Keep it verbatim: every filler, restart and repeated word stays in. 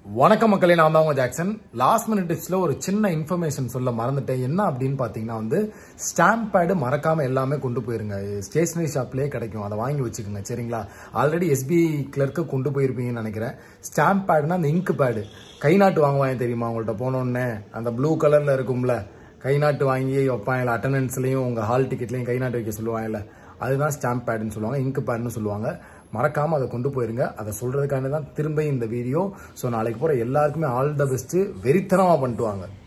வணக்கம் மக்களே, நான் தான் உங்க ஜாக்சன். லாஸ்ட் மினிட் டிப்ஸ்ல ஒரு சின்ன இன்ஃபர்மேஷன் சொல்ல மறந்துட்டேன். என்ன அப்படின்னு பாத்தீங்கன்னா வந்து ஸ்டாம்ப் பேடு மறக்காம எல்லாமே கொண்டு போயிருங்க. ஸ்டேஷனரி ஷாப்லயே கிடைக்கும், அதை வாங்கி வச்சுக்கோங்க. சரிங்களா? ஆல்ரெடி எஸ்பிஐ கிளர்க்கு கொண்டு போயிருப்பீங்கன்னு நினைக்கிறேன். ஸ்டாம்ப் பேடுனா அந்த இங்க் பேடு கை நாட்டு வாங்குவாங்க தெரியுமா? உங்கள்கிட்ட போனோடனே அந்த ப்ளூ கலர்ல இருக்கும்ல, கை நாட்டு வாங்கி வைப்பாங்கல்ல, அட்டண்டன்ஸ்லயும் உங்க ஹால் டிக்கெட்லயும் கை நாட்டு வைக்க சொல்லுவாங்கல்ல, அதுதான் ஸ்டாம்ப் பேடுன்னு சொல்லுவாங்க, இங்க் பேடுன்னு சொல்லுவாங்க. மறக்காம அதை கொண்டு போயிருங்க. அதை சொல்றதுக்கான தான் திரும்ப இந்த வீடியோ. ஸோ நாளைக்கு போற எல்லாருக்குமே ஆல் த பெஸ்ட். வெறித்தனமா பண்ணிட்டு வாங்க.